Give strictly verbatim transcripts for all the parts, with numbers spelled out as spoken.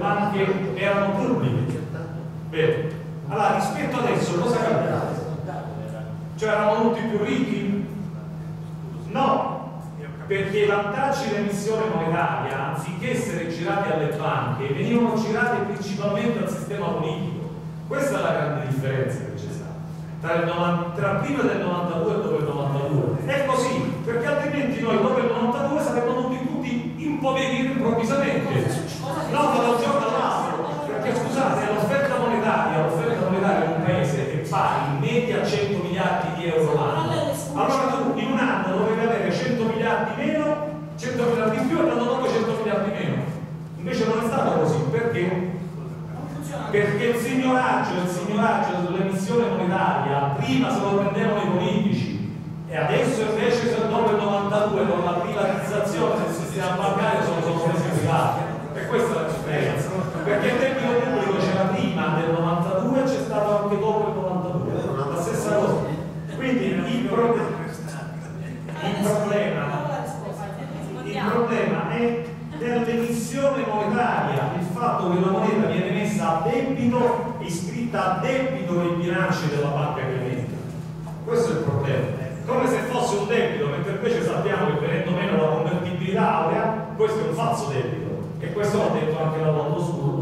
banche erano pubbliche. Bene. Allora, rispetto adesso cosa cambia? Cioè erano tutti più ricchi? No, perché i vantaggi dell'emissione monetaria, anziché essere girati alle banche, venivano girati principalmente al sistema politico. Questa è la grande differenza che c'è stata tra, il novanta, tra prima del novantadue e dopo il novantadue. È così, perché altrimenti noi dopo il novantadue saremmo dovuti tutti impoverire improvvisamente, non da un giorno all'altro. Perché scusate, l'offerta monetaria, l'offerta monetaria in un paese è pari in media a cento miliardi di euro l'anno. Allora tu in un anno dovevi avere cento miliardi meno, cento miliardi in più e l'anno dopo cento miliardi meno. Invece non è stato così, perché? Perché il signoraggio, il signoraggio sull'emissione monetaria prima se lo prendevano i politici e adesso invece dopo il novantadue con la privatizzazione del sistema bancario sono sono presi privati. E questa è la differenza, perché il debito pubblico c'era prima del novantadue e c'è stato anche dopo il novantadue, la stessa cosa. Quindi il, pro il, problema, il problema è dell'emissione monetaria, il fatto che la moneta viene messa a debito, iscritta a debito nei bilanci della banca che emette. Questo è il problema. Come se fosse un debito, mentre invece sappiamo che venendo meno la convertibilità aurea, questo è un falso debito. E questo l'ha detto anche la London School.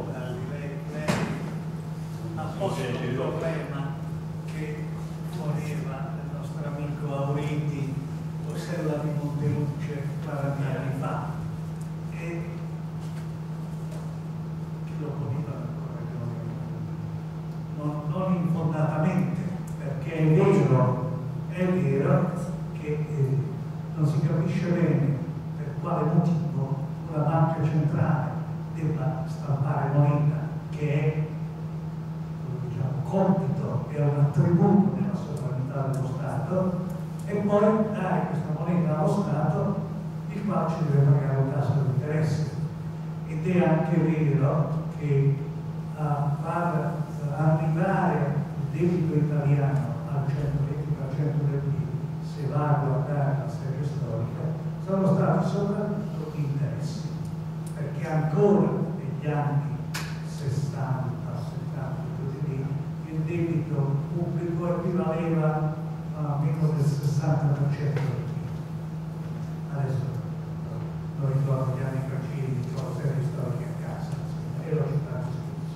Ha posto il problema che poneva il nostro amico Auriti, Rossella di Monteluce, quaranta anni fa, e che lo poneva non, non infondatamente, perché è vero, è vero che eh, non si capisce bene per quale motivo la banca centrale debba stampare moneta, che è diciamo, compito e un attributo della sovranità dello Stato, e poi dare questa moneta allo Stato, il quale ci deve pagare un tasso di interesse. Ed è anche vero che a far arrivare il debito italiano al centoventi per cento del P I B, se va a guardare la serie storica, sono stati soprattutto interessi, perché ancora negli anni sessanta, settanta, così il debito pubblico equivaleva a meno del sessanta per cento del P I B. Adesso non ricordo gli anni precisi, ho la serie storica a casa, e l'ho citato spesso.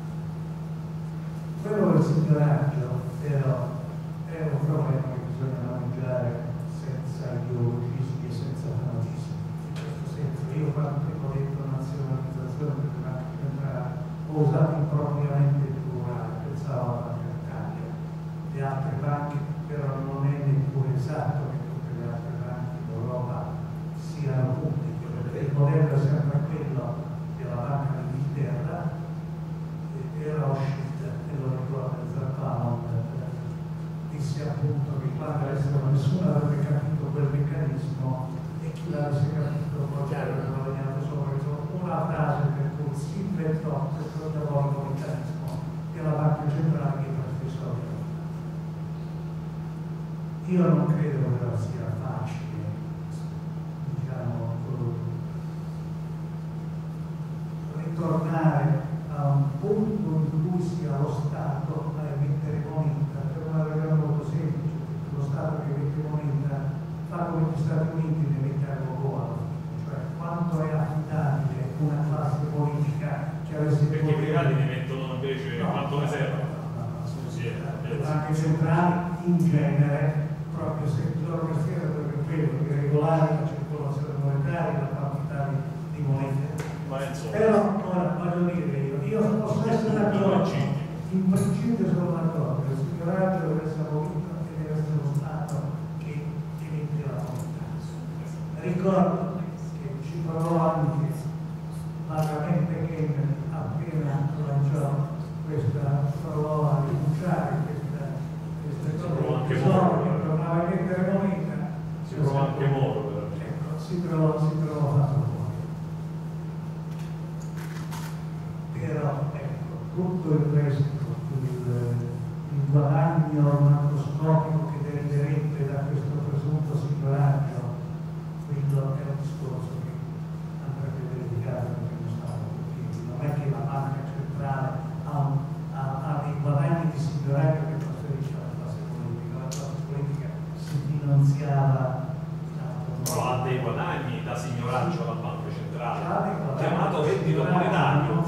Quello del signoraggio però è un problema che bisogna maneggiare senza ideologismi e senza fanatismi. In questo senso, io quando ho detto nazionalizzazione delle banche centrali ho usato impropriamente il plurale, pensavo alla Banca d'Italia. Le altre banche però non è neppure esatto che tutte le altre banche d'Europa siano pubbliche, perché il modello è sempre quello della Banca d'Inghilterra, e Rothschild, e lo ricorda Zappaon, disse appunto che quando nessuno avrebbe capito quel meccanismo e chi l'avesse capito poi avrebbe guadagnato solo una frase per cui si inventò questo diabolico meccanismo della banca centrale che presta i soldi. Io non credo però sia facile, diciamo, ritornare a un punto in cui sia lo Stato a emettere moneta, per una ragione molto semplice, perché lo Stato che emette moneta fa come gli Stati Uniti ne emette a gogo, cioè quanto è affidabile una classe politica che avesse... Perché i privati ne mettono invece no, quanto ne serve? No, no, no, Scusi, eh, le banche centrali in genere, proprio se il loro mestiere dovrebbe quello di regolare la circolazione monetaria, la quantità di, di monete. Però ora voglio dire io, io posso essere d'accordo, in principio sono d'accordo, il signoraggio deve essere abolito e deve essere lo Stato che emette la moneta. Ricordo che ci provò anche vagamente Keynes appena lanciò questa, provò a rinunciare questa queste cose, provava a mettere moneta, si provò anche Moro, ecco, si trovò, si trovò fatto fuori. Però ecco, tutto il resto, il, il guadagno macroscopico che deriverebbe da questo presunto signoraggio, quello è un discorso che andrebbe verificato perché non stavo, quindi non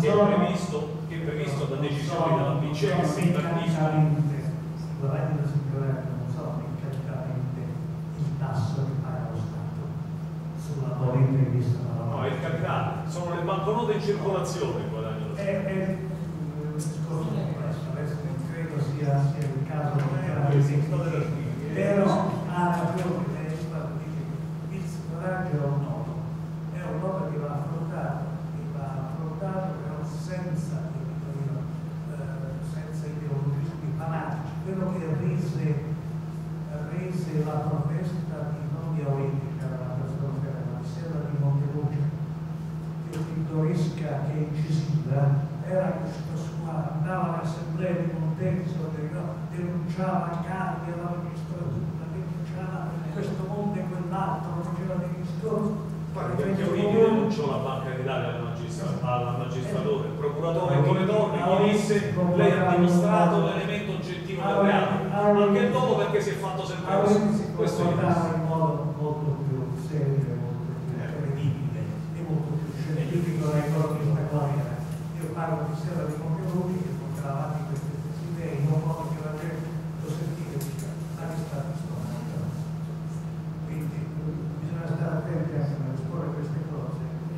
che è previsto, che è previsto da decisioni della B C E che si meccanicamente, i guadagni del sicurezza non sono meccanicamente il tasso che paga lo Stato sulla politica vista dalla no, è il capitale, sono le banconote in circolazione il guadagno dello Stato. È, è un discorso complesso, adesso non credo sia, sia il caso di però ha ragione lei quando dice che il sicuraggio è un nodo, è un nodo che va affrontato, che va affrontato però senza, eh, senza ideologismi fanatici. Quello che rese, rese la protesta di non di Auretica, la persona ma di Sera di Monteluce, più pittoresca che incisiva, era questa sua, andava all'assemblea di Montezzo, denunciava Carli alla magistratura, denunciava questo mondo e quell'altro, faceva dei discorsi. Perché io denuncio la Banca d'Italia alla magistratura, il procuratore Tone Torri gli disse lei ha dimostrato l'elemento oggettivo del reato, anche il dopo perché si è fatto sempre così. Questo è in modo molto più serio, molto più credibile e molto più scientifico da economista quale era. Io parlo di Sera di Monteluce che portava avanti queste stesse idee in un modo che la gente lo sentiva e diceva ma che sta risponda. Quindi bisogna stare attenti anche nelle scuole a queste cose.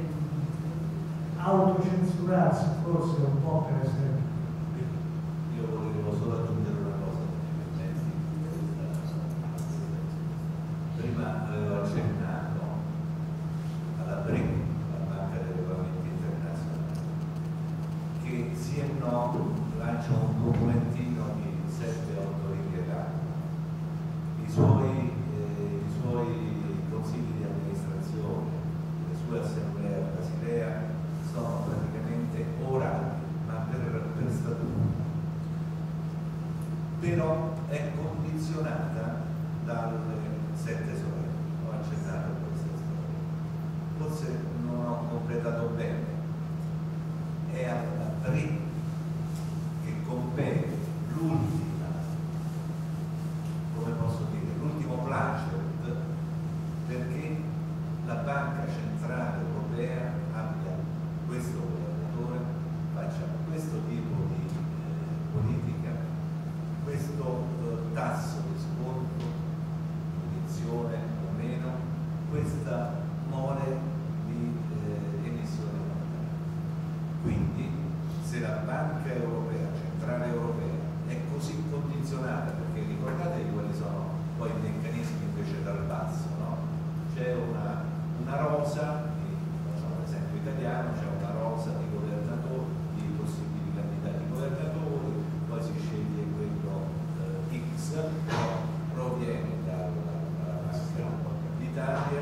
Autocensurarsi forse un po' per essere. Io volevo solo aggiungere una cosa. Prima avevo accennato alla B R I C, la Banca dei Regolamenti Internazionali, che sì e no lancia un documentino di sette otto righe d'anno. I suoi, eh, i suoi consigli di amministrazione, le sue assemblee a Basilea sono praticamente orali, ma per, per statuto. Però è condizionata dalle sette sorelle. Ho accennato a questa storia. Forse non ho completato bene. È alla B R I C che compete l'ultima, come posso dire, l'ultimo placet perché la Banca Centrale Europea abbia questo governatore, faccia questo tipo di eh, politica, questo eh, tasso di sconto, munizione o meno, questa mole di eh, emissione monetaria. Quindi se la Banca Europea, Centrale Europea, è così condizionata, perché ricordatevi quali sono poi i meccanismi invece dal basso, no? C'è una, una rosa, facciamo l'esempio italiano, c'è una rosa di governatori, di possibili candidati governatori, poi si sceglie quello eh, X, proviene dalla Banca d'Italia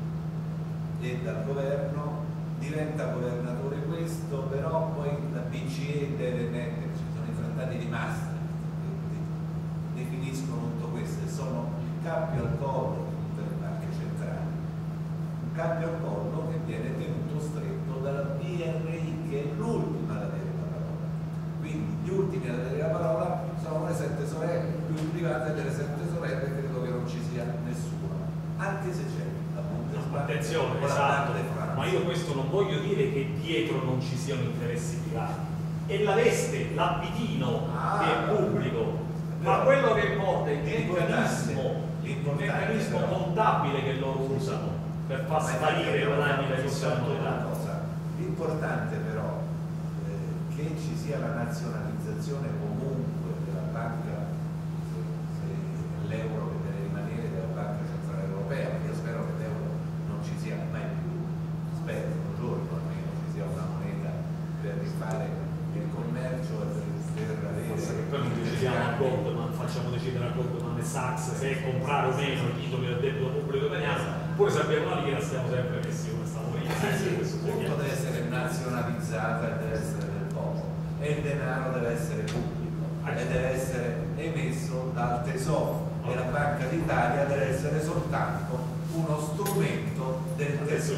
e dal governo, diventa governatore questo, però poi la B C E deve mettere, ci sono i trattati di Maastricht che definiscono tutto questo e sono il cappio al collo di tutte le banche centrali, un cappio al collo che viene tenuto stretto dalla B R I che è l'ultima ad avere la parola. Quindi gli ultimi ad avere la parola sono le sette sorelle, più private delle sette sorelle credo che non ci sia nessuno, anche se c'è la Bundesbank. Attenzione, esatto, ma io questo non voglio dire che dietro non ci siano interessi privati. È la veste, l'abitino ah, che è pubblico, ma quello che importa è il meccanismo, il meccanismo contabile che loro usano per far sparire i guadagni da emissione monetaria. L'importante però eh, che ci sia la nazionalizzazione comunque della banca, se, se l'euro che deve rimanere della Banca Centrale Europea, io spero che l'euro non ci sia mai più, spero un giorno almeno ci sia una moneta per rifare il commercio e per, per avere. Forse che poi non decidiamo a Goldman, facciamo decidere a Goldman e Sachs se comprare o meno i titoli del debito pubblico italiano, pure se abbiamo una lira stiamo sempre messi come sta moneta. Tutto deve essere nazionalizzata e deve essere del popolo e il denaro deve essere pubblico e deve essere emesso dal tesoro e la Banca d'Italia deve essere soltanto uno strumento del tesoro.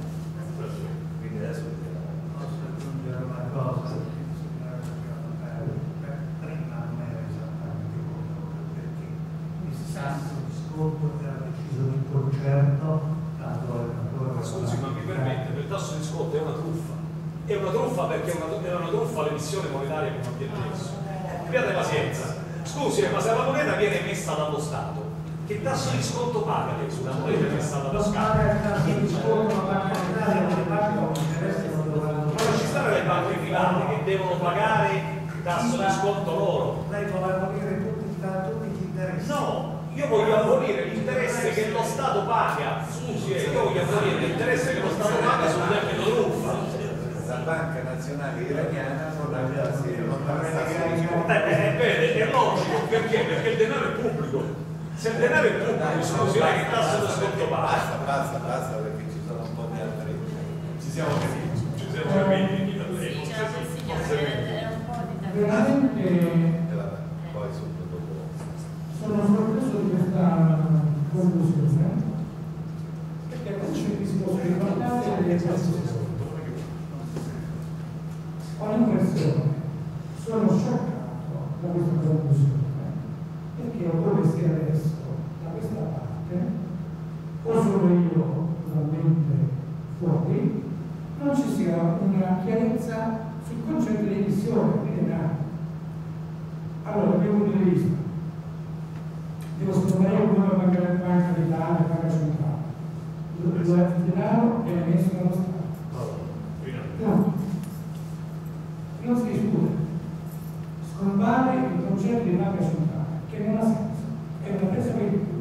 Quindi adesso posso aggiungere una cosa. Sconto era deciso di concerto, tanto scusi, ma mi permette, il tasso di sconto è una truffa, è una truffa perché è una, è una truffa l'emissione monetaria che non viene adesso. Abbiate pazienza. Scusi, ma se la moneta viene emessa dallo Stato, che tasso di sconto paga adesso una moneta emessa dallo Stato? Poi ci stanno le banche private che devono pagare il tasso di sconto loro. Lei vuole abolire tutti, tutti gli interessi. No, io voglio abolire l'interesse che lo Stato paga. Scusi, eh, io voglio abolire l'interesse che lo Stato paga sul debito truffa. La Banca Nazionale Iraniana non ha quasi non ha Eh, vede, è logico, perché? Perché il denaro è pubblico. Se il denaro è pubblico, scusi, lei che tasso di sconto paga? Basta, basta, basta, perché ci sono un po' di altri. Ci siamo capiti, ci siamo capiti. Veramente E vabbè, poi subito dopo. sono sorpreso di questa conclusione, perché non c'è il discorso di guardare delle cose. Ho l'impressione, sono scioccato da questa conclusione, perché dove sia adesso, da questa parte, o sono io totalmente fuori, non ci sia una chiarezza sul concetto di emissione di denaro. Allora, dal mio punto di vista, devo scoprire come Banca d'Italia, Banca Centrale. Il denaro è emesso dallo Stato. No. Non si discute. Scompare il concetto di banca centrale, che non ha senso, è una presa per il culo.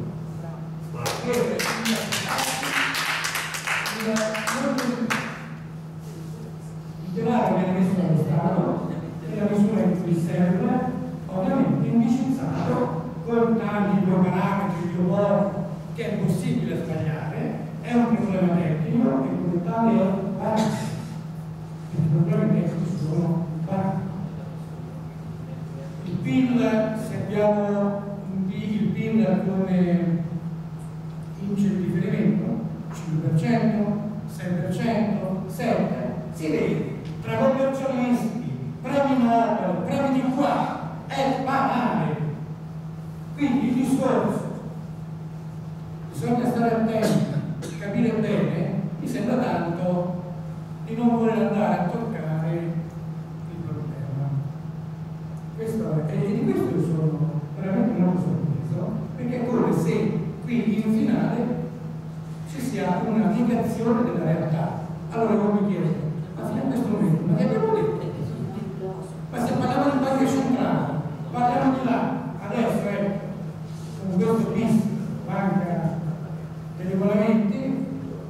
Il denaro viene messo dallo Stato nella misura in cui serve, ovviamente indicizzato con tanti parametri di umore che è possibile sbagliare, è un problema tecnico e come tale è base. I problemi tecnici sono base. Il P I L, se abbiamo il P I L come indice di riferimento, cinque per cento, sei per cento, sette per cento, si vede, tra conversionisti, premi Nobel, premi di qua, è banale. Quindi il discorso, bisogna stare attenti, capire bene, mi sembra tanto di non voler andare a toccare il problema. Questo è, e di questo io sono veramente molto sorpreso, perché è come se qui in finale ci sia una negazione della realtà. Allora io mi chiedo, ma fino a questo momento, ma che abbiamo detto? Ma se parliamo di banche centrali, parliamo di là, adesso è con questo bis, banca dei regolamenti,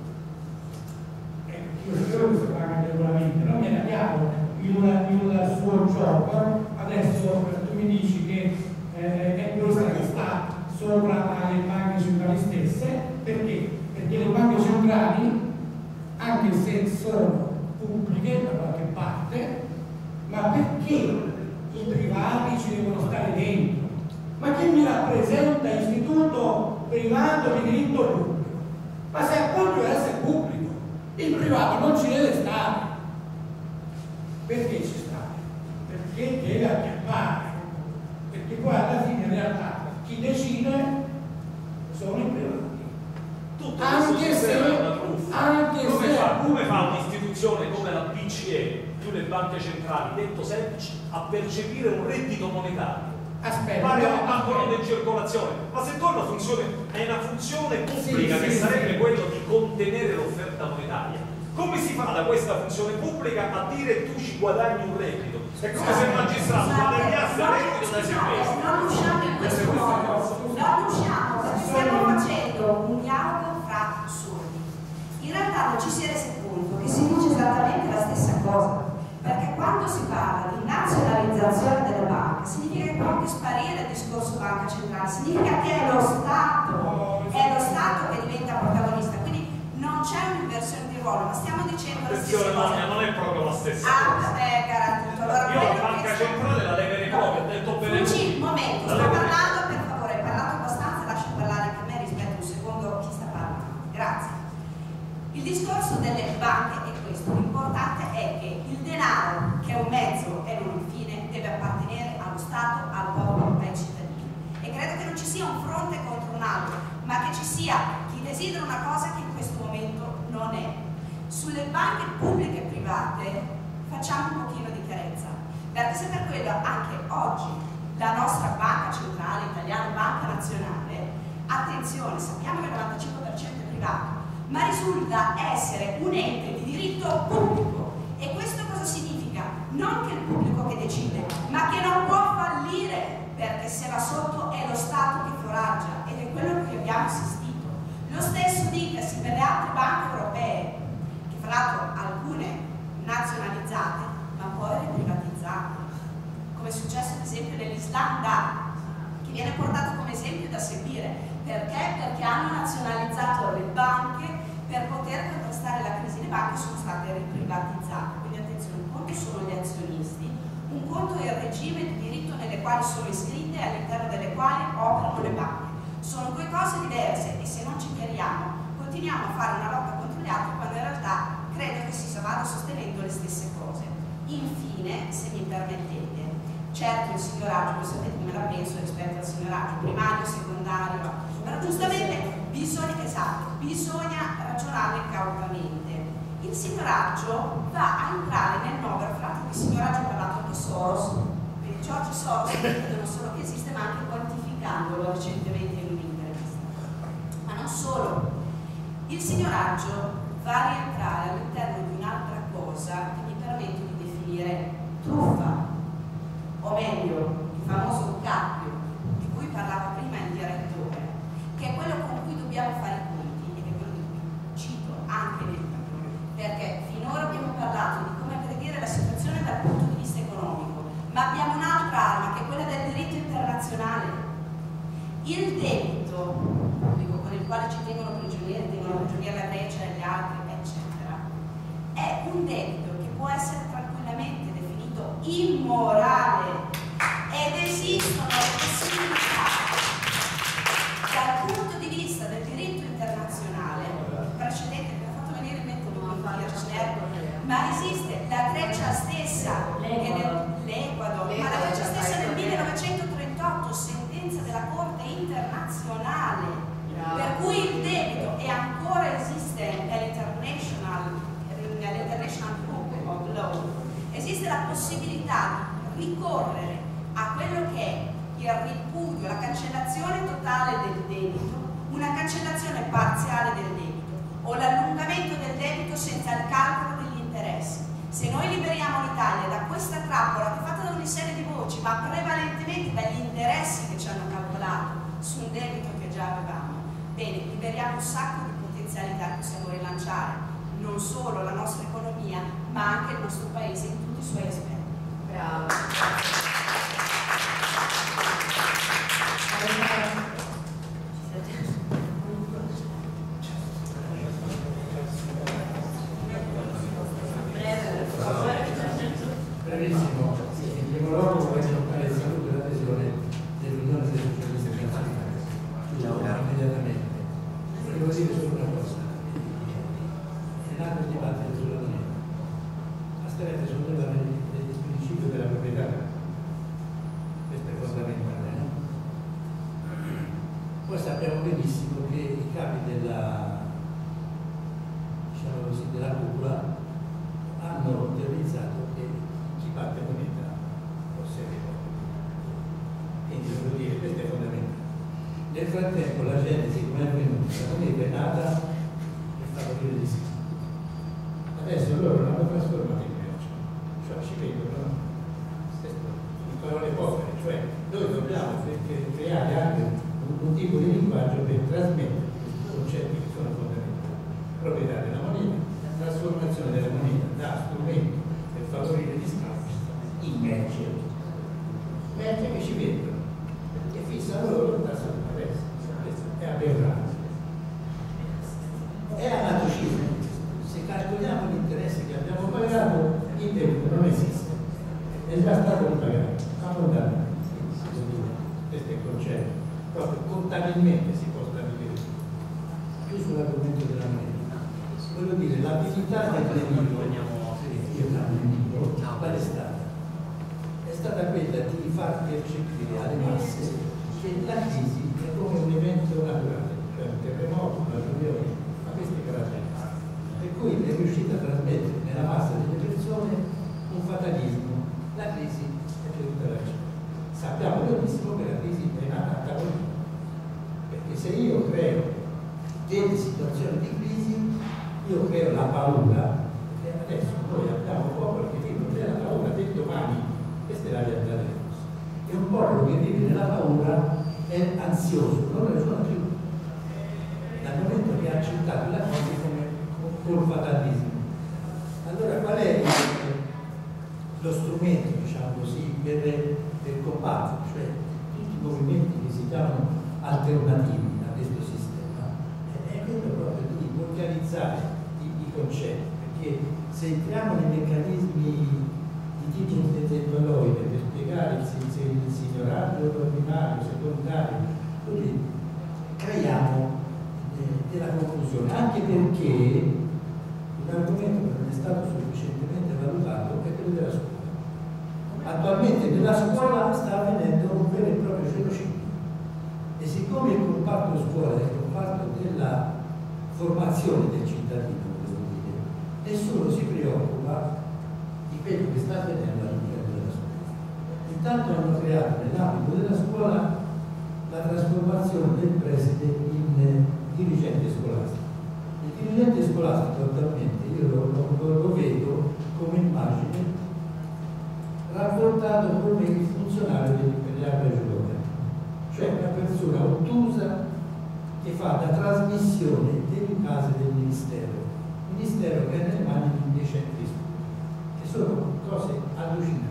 eh, io spero che questa banca dei regolamenti non viene avviato il, il suo gioco, adesso tu mi dici che eh, è questa che sta sopra alle banche centrali stesse, perché? Perché le banche centrali, anche se sono pubbliche da qualche parte, ma perché i privati ci devono stare dentro? Ma chi mi rappresenta istituto privato di diritto pubblico? Ma se appunto deve essere pubblico, il privato non ci deve stare. Perché ci sta? Perché deve acchiappare. Perché poi alla fine in realtà chi decide sono i privati. Tutto Anche se, anche come, se fa, come fa un'istituzione come la B C E più le banche centrali, detto semplice, a percepire un reddito monetario? aspetta, Parliamo ancora di circolazione, ma se tu hai una funzione, è una funzione pubblica sì, che sì, sarebbe sì. quello di contenere l'offerta monetaria, come si fa da questa funzione pubblica a dire tu ci guadagni un reddito? È come se il magistrato guadagnasse il reddito dai sequestri. Non usciamo in questo modo, non usciamo perché stiamo facendo un dialogo fra sordi. In realtà non ci si è resi conto che si dice esattamente la stessa cosa, perché quando si parla di nazionalizzazione delle banche significa che può anche sparire il discorso banca centrale, significa che è lo Stato, è lo Stato che diventa protagonista, quindi non c'è un'inversione di ruolo, ma stiamo dicendo la stessa Attenzione, cosa. Monia, non è proprio la stessa Ah, cosa. è garantito. Allora, Io la quello banca che centrale la deve proprio, ho detto bene. Luci, un momento, La sto deve- parlando, per favore, hai parlato abbastanza, lascia parlare anche me, rispetto un secondo chi sta parlando. Grazie. Il discorso delle banche è questo, l'importante è che il denaro, che è un mezzo e non un fine, deve appartenere allo Stato, al popolo, ai cittadini. E credo che non ci sia un fronte contro un altro, ma che ci sia chi desidera una cosa che in questo momento non è. Sulle banche pubbliche perché se per quello anche oggi la nostra banca centrale italiana, banca nazionale, attenzione, sappiamo che il novantacinque per cento è privato, ma risulta essere un ente di diritto pubblico. E questo cosa significa? Non che il pubblico che decide, ma che non può fallire, perché se va sotto è lo Stato che foraggia, ed è quello che abbiamo assistito. Lo stesso dicasi per le altre banche europee, che fra l'altro alcune nazionalizzate, ma poi riprivatizzate, come è successo ad esempio nell'Islanda, che viene portato come esempio da seguire. Perché? Perché hanno nazionalizzato le banche per poter contrastare la crisi. Le banche sono state riprivatizzate, quindi attenzione, un conto sono gli azionisti, un conto è il regime di diritto nelle quali sono iscritte e all'interno delle quali operano le banche. Sono due cose diverse e se non ci chiariamo continuiamo a fare una lotta contro gli altri quando in realtà credo che si vada sostenendo le stesse cose. Infine, se mi permettete, certo il signoraggio, voi sapete come la penso rispetto al signoraggio primario, secondario, però giustamente bisogna, esatto, bisogna ragionare cautamente. Il signoraggio va a entrare nel novero, fra l'altro di signoraggio ha parlato anche Soros, quindi George Soros non solo che esiste ma anche quantificandolo recentemente in un'intervista. Ma non solo, il signoraggio va a rientrare all'interno di un'altra cosa che mi permetto di definire truffa, o meglio, il famoso cappio di cui parlava prima il direttore, che è quello con cui dobbiamo fare i conti e che è quello di cui cito anche nel libro, perché finora abbiamo parlato di come aggredire la situazione dal punto di vista economico, ma abbiamo un'altra arma che è quella del diritto internazionale. Il debito pubblico con il quale ci tengono prigionieri, tengono prigionieri la Grecia e gli altri, eccetera, è un debito che può essere tranquillamente definito immorale ed esistono le possibilità dal punto di vista del diritto internazionale precedente che ha fatto venire in mente Kirchner, ma esiste la Grecia stessa, l'Ecuador, ma la Grecia stessa nel millenovecentotrentotto, sentenza della Corte internazionale, per cui il debito è ancora esiste nell'International nell'International Group of Law, esiste la possibilità di ricorrere a quello che è il ripudio, la cancellazione totale del debito, una cancellazione parziale del debito o l'allungamento del debito senza il calcolo degli interessi. Se noi liberiamo l'Italia da questa trappola che è fatta da una serie di voci, ma prevalentemente dagli interessi che ci hanno calcolato su un debito che già avevamo, bene, liberiamo un sacco di potenzialità che possiamo rilanciare non solo la nostra economia, ma anche il nostro paese in tutti i suoi aspetti. Bravo. Brevissimo. In primo luogo vorrei toccare il saluto e l'adesione dell'Unione dei Socialisti Italiani. Immediatamente. Volevo dire solo una cosa. È nato il dibattito sulla moneta. Asterete sollevare il principio della proprietà. Questo è fondamentale, no? Poi sappiamo benissimo che i capi della, diciamo così, della cupola hanno teorizzato che chi parte moneta possiede poco. Quindi devo dire, questo è fondamentale. Nel frattempo la genesi come è avvenuta, la moneta è nata per favorire gli iscritti. Adesso loro l'hanno trasformata in merce, cioè ci vedono in parole povere, cioè noi dobbiamo creare anche un, un tipo di linguaggio per trasmettere questi concetti che sono fondamentali. Proprietà della moneta, trasformazione della moneta da strumento per favorire gli scambi in merce, merce che ci vendono e fissano loro il tasso di prezzo. Questo è aberrante. È anatocismo. Se calcoliamo gli interessi che abbiamo pagato, il debito non esiste, è già stato ripagato abbondantemente. Questo è il concetto, proprio contabilmente si può stabilire. Più sull'argomento della moneta, voglio dire, l'abilità del nemico, qual è stata? È stata quella di far percepire alle masse che la crisi è come un evento naturale, cioè un terremoto, una alluvione, ma questi caratteri. Per cui è riuscita a trasmettere nella massa delle persone un fatalismo. La crisi benissimo che la crisi è nata a tavolino, perché se io creo delle situazioni di crisi, io creo la paura, e adesso noi abbiamo un popolo che vive nella paura del domani, questa è la realtà delle cose. E un popolo che vive nella paura è ansioso, non ragiona più. Dal momento che ha accettato la cosa come col fatalismo. Allora qual è lo strumento, diciamo così, per, per combattere? Cioè tutti i movimenti che si chiamano alternativi a questo sistema, è quello proprio di organizzare i, i concetti, perché se entriamo nei meccanismi di tipo intellettualoide per spiegare il, il, il signoraggio ordinario, secondario, quindi creiamo eh, della confusione, anche perché un argomento che non è stato sufficientemente valutato è quello della scuola. Attualmente nella scuola sta avvenendo un vero e proprio genocidio e siccome il comparto scuola è il comparto della formazione del cittadino, devo dire, nessuno si preoccupa di quello che sta avvenendo all'interno della scuola. Intanto hanno creato nell'ambito della scuola la trasformazione del preside in dirigente scolastico. Il dirigente scolastico attualmente io lo, lo, lo vedo come immagine rapportato come il funzionario dell'imperiale giovane, cioè una persona ottusa che fa da trasmissione delle case del ministero, ministero che è nelle mani di un decentrismo, che sono cose allucinanti.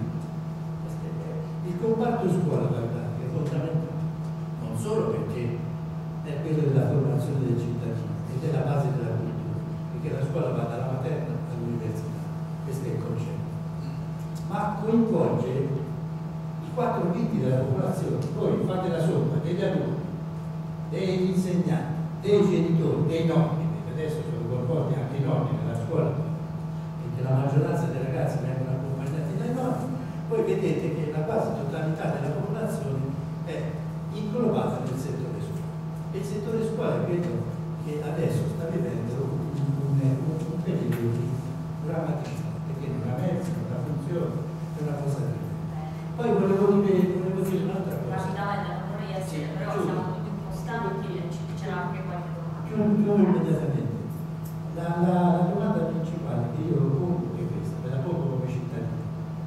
Il comparto scuola, guardate, è fondamentale, non solo perché è quello della formazione del cittadino ed è la base della cultura, perché la scuola va dalla materna all'università, questo è il concetto, ma coinvolge i quattro quinti della popolazione. Voi fate la somma degli adulti, degli insegnanti, dei genitori, dei nonni, perché adesso sono coinvolti anche i nonni nella scuola, perché la maggioranza dei ragazzi vengono accompagnati dai nonni. Voi vedete che la quasi totalità della popolazione è inglobata nel settore scuola. E il settore scuola è quello che adesso sta vivendo un, un, un periodo di drammaticità, perché non ha mezzi, non ha funzione, è una cosa di. Poi volevo dire, volevo dire un'altra cosa. Rapidamente, non vorrei essere, però Giusto. siamo tutti un po' stanchi e ci- c'era anche qualche domanda. Chiudo, chiudo immediatamente. La, la, la domanda principale che io pongo è questa, ve la pongo come cittadino.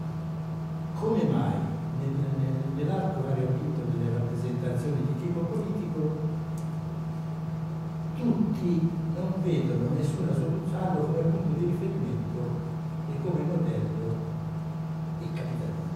Come mai nel, nel, nell'arco variopinto delle rappresentazioni di tipo politico tutti non vedono nessuna soluzione come punto di riferimento e come modello il capitalismo?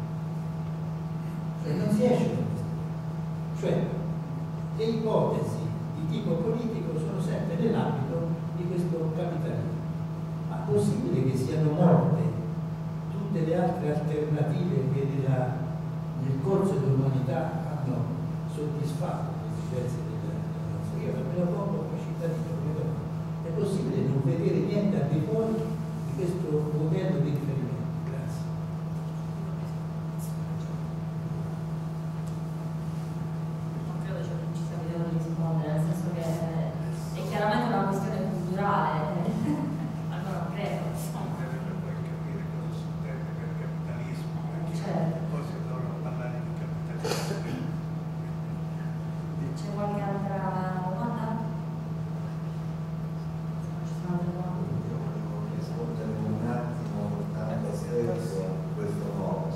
Cioè non si esce da questo. Cioè le ipotesi di tipo politico sono sempre nell'ambito di questo capitalismo. Ma possibile che siano morte tutte le altre alternative che nella, nel corso dell'umanità hanno soddisfatto le esigenze della nazione? Io me lo pongo come cittadino, credo. È possibile non vedere niente al di fuori di questo modello di riferimento? Grazie. Non credo che ci sia bisogno di rispondere, nel senso che è chiaramente una questione culturale, allora credo. Puoi capire cosa si intende per capitalismo, perché Certo. poi si devono parlare di capitalismo. C'è qualche altra domanda? Se non ci sono altre domande. Io volevo rispondere un attimo tanto stesso a questo modo.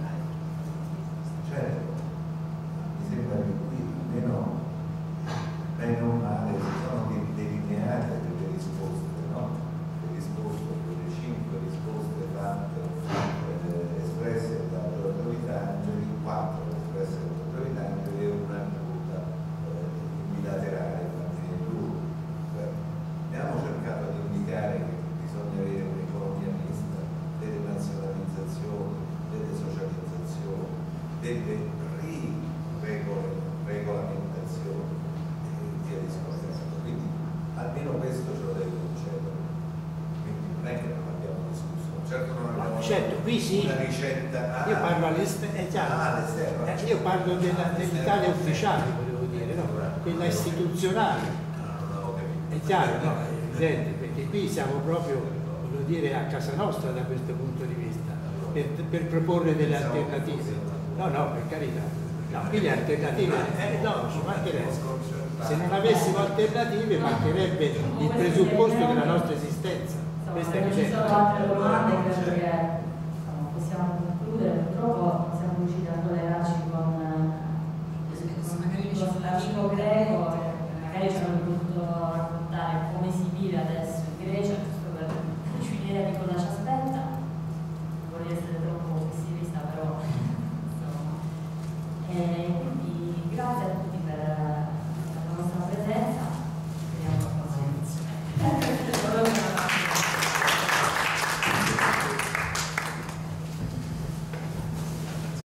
Certo, mi sembra che qui almeno bene o male si sono de- delineate delle risposte, no? Le risposte, quelle cinque risposte fatte, eh, espresse dal dottor Vitangeli, quattro espresse dal dottor Vitangeli e una tutta eh, bilaterale tra me e lui. Beh, abbiamo cercato di indicare che bisogna avere un'economia mista, delle nazionalizzazioni, delle socializzazioni, delle riregolamentazioni e via discorrendo. Quindi almeno questo ce lo deve concedere. Quindi non è che non abbiamo discusso. Certo non abbiamo Certo, qui sì. una ricetta. Ah, Io parlo all'esterno, è chiaro. Ah, all'esterno. Eh, io parlo della- dell'Italia ufficiale, volevo dire, no? Quella istituzionale. No, non avevo capito. È chiaro, no? È evidente, perché qui siamo proprio, voglio dire, a casa nostra da questo punto di vista, per, per proporre delle alternative. No, no, per carità. No, quindi alternative, eh, no, ci mancherebbe. Se non avessimo alternative mancherebbe il presupposto della nostra esistenza. Questa è Ci sono evidente. altre domande per